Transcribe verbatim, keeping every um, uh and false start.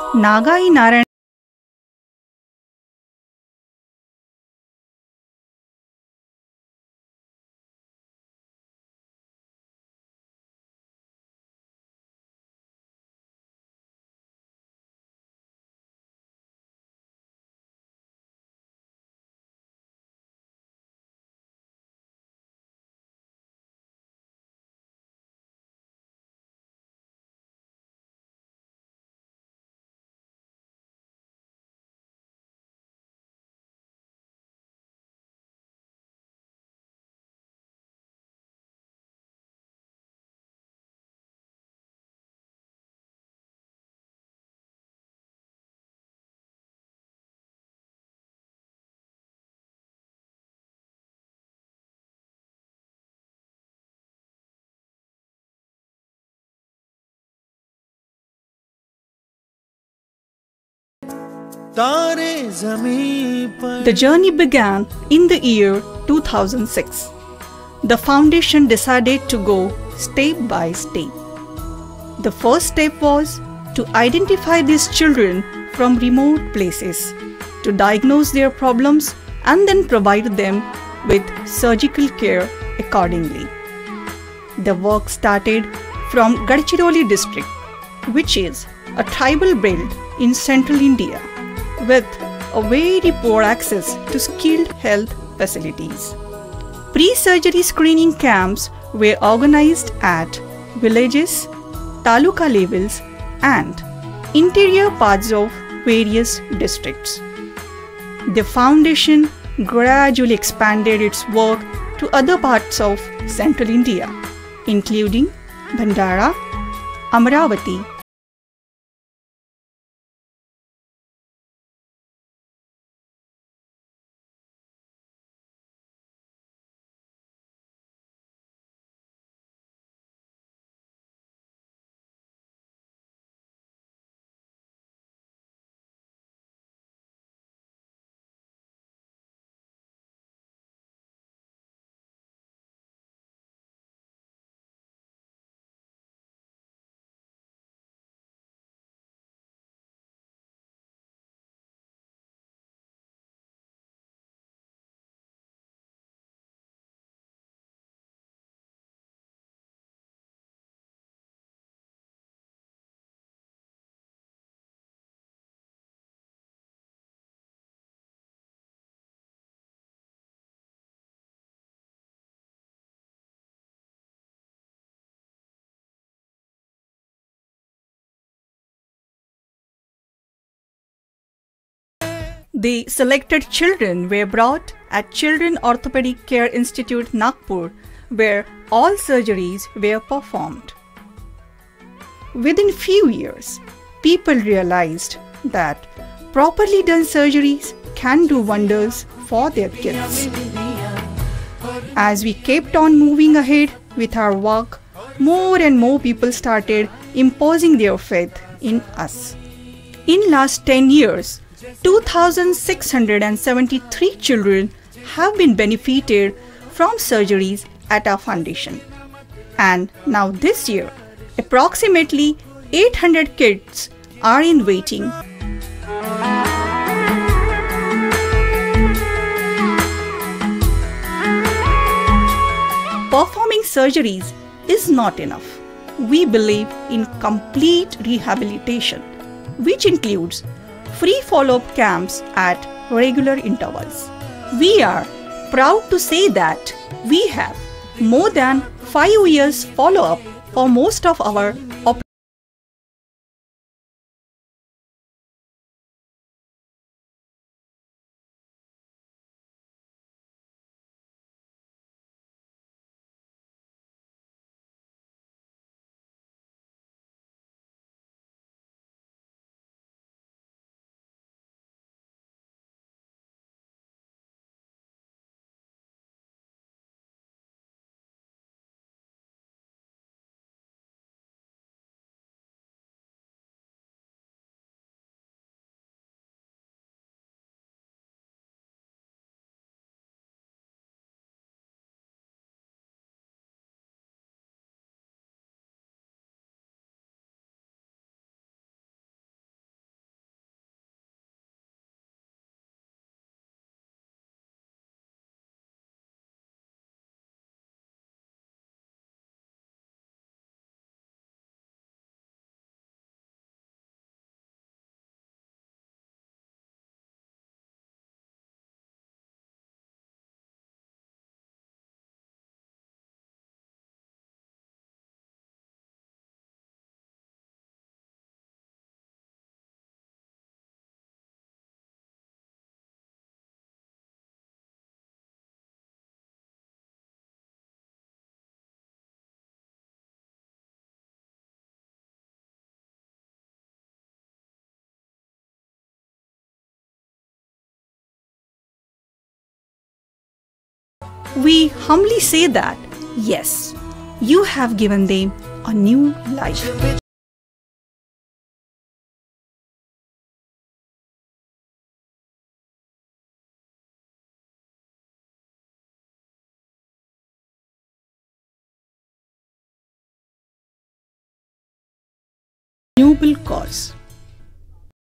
Nagai Narayan The journey began in the year two thousand six. The foundation decided to go step by step. The first step was to identify these children from remote places, to diagnose their problems and then provide them with surgical care accordingly. The work started from Gadchiroli district, which is a tribal belt in central India, with a very poor access to skilled health facilities. Pre-surgery screening camps were organized at villages, taluka levels and interior parts of various districts. The foundation gradually expanded its work to other parts of central India, including Bhandara, Amaravati, The selected children were brought at Children Orthopedic Care Institute, Nagpur, where all surgeries were performed. Within few years, people realized that properly done surgeries can do wonders for their kids. As we kept on moving ahead with our work, more and more people started imposing their faith in us. In last ten years, two thousand six hundred seventy-three children have been benefited from surgeries at our foundation. And now this year, approximately eight hundred kids are in waiting. Performing surgeries is not enough. We believe in complete rehabilitation, which includes free follow-up camps at regular intervals. We are proud to say that we have more than five years follow-up for most of our operations. we humbly say that, yes, you have given them a new life. Noble cause.